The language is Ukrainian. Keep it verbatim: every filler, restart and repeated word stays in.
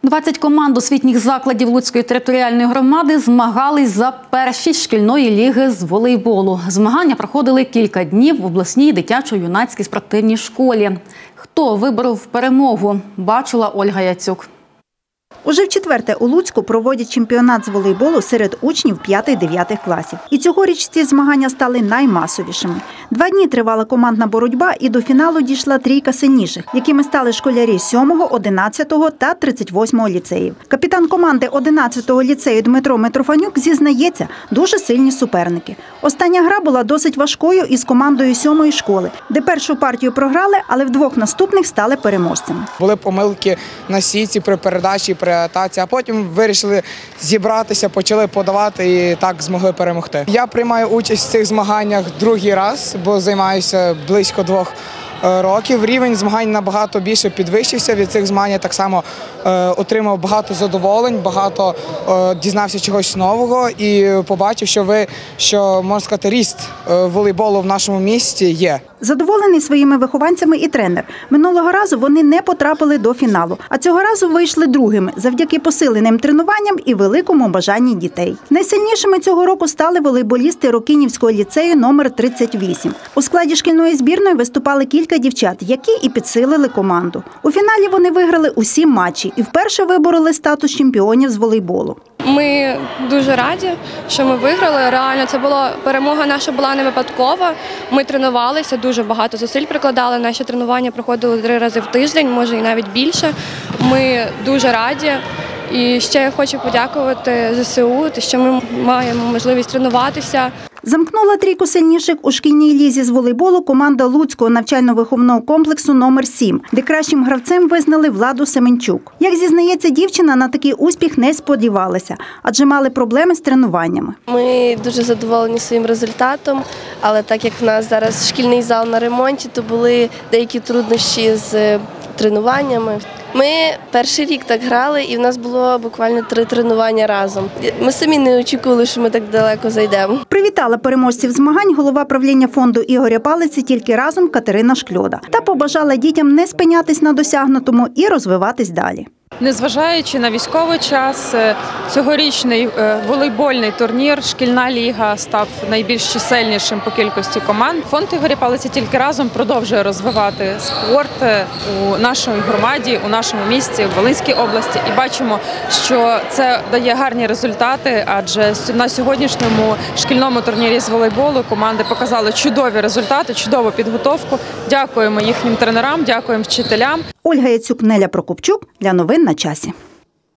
двадцять команд освітніх закладів Луцької територіальної громади змагались за першість шкільної ліги з волейболу. Змагання проходили кілька днів в обласній дитячо-юнацькій спортивній школі. Хто виборов перемогу, бачила Ольга Яцюк. Уже вчетверте у Луцьку проводять чемпіонат з волейболу серед учнів п'ятих-дев'ятих класів. І цьогоріч ці змагання стали наймасовішими. Два дні тривала командна боротьба і до фіналу дійшла трійка сильніших, якими стали школярі сьомого, одинадцятого та тридцять восьмого ліцеїв. Капітан команди одинадцятого ліцею Дмитро Митрофанюк зізнається, дуже сильні суперники. Остання гра була досить важкою із командою сьомої школи, де першу партію програли, але в двох наступних стали переможцями. Були помилки на сітці при передачі, при атаці, а потім вирішили зібратися, почали подавати і так змогли перемогти. Я приймаю участь в цих змаганнях другий раз, бо займаюся близько двох років. Рівень змагань набагато більше підвищився від цих змагань. Так само е, отримав багато задоволень, багато е, дізнався чогось нового і побачив, що ви, що можна сказати, ріст е, волейболу в нашому місті є. Задоволений своїми вихованцями і тренер. Минулого разу вони не потрапили до фіналу, а цього разу вийшли другими завдяки посиленим тренуванням і великому бажанні дітей. Найсильнішими цього року стали волейболісти Рокинівського ліцею номер тридцять вісім. У складі шкільної збірної виступали кілька дівчат, які і підсилили команду. У фіналі вони виграли усі матчі і вперше вибороли статус чемпіонів з волейболу. Ми дуже раді, що ми виграли. Реально, це була перемога наша була не випадкова. Ми тренувалися, дуже багато зусиль прикладали. Наші тренування проходили три рази в тиждень, може і навіть більше. Ми дуже раді. І ще я хочу подякувати ЗСУ, що ми маємо можливість тренуватися. Замкнула трійку сильніших у шкільній лізі з волейболу команда Луцького навчально-виховного комплексу номер сім, де кращим гравцем визнали Владу Семенчук. Як зізнається дівчина, на такий успіх не сподівалася, адже мали проблеми з тренуваннями. Ми дуже задоволені своїм результатом, але так як в нас зараз шкільний зал на ремонті, то були деякі труднощі з тренуваннями. Ми перший рік так грали, і в нас було буквально три тренування разом. Ми самі не очікували, що ми так далеко зайдемо. Привітала переможців змагань голова правління фонду Ігоря Палиці «Тільки разом» Катерина Шкльода та побажала дітям не спинятись на досягнутому і розвиватись далі. Незважаючи на військовий час, цьогорічний волейбольний турнір «Шкільна ліга» став найбільш чисельнішим по кількості команд. Фонд Ігоря Палиці «Тільки разом» продовжує розвивати спорт у нашій громаді, у нашому місті, в Волинській області. І бачимо, що це дає гарні результати, адже на сьогоднішньому шкільному турнірі з волейболу команди показали чудові результати, чудову підготовку. Дякуємо їхнім тренерам, дякуємо вчителям. Ольга Яцюк, Неля Прокопчук. Для новин на часі.